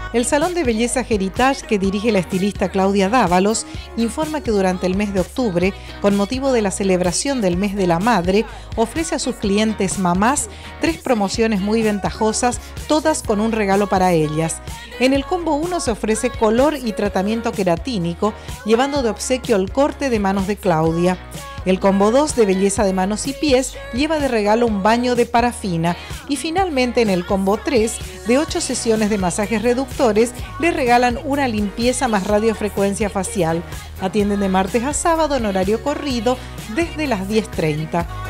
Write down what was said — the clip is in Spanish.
El Salón de Belleza Heritage, que dirige la estilista Claudia Dávalos, informa que durante el mes de octubre, con motivo de la celebración del Mes de la Madre, ofrece a sus clientes mamás 3 promociones muy ventajosas, todas con un regalo para ellas. En el combo 1 se ofrece color y tratamiento queratínico, llevando de obsequio el corte de manos de Claudia. El combo 2 de belleza de manos y pies lleva de regalo un baño de parafina. Y finalmente en el combo 3, de 8 sesiones de masajes reductores, le regalan una limpieza más radiofrecuencia facial. Atienden de martes a sábado en horario corrido desde las 10:30.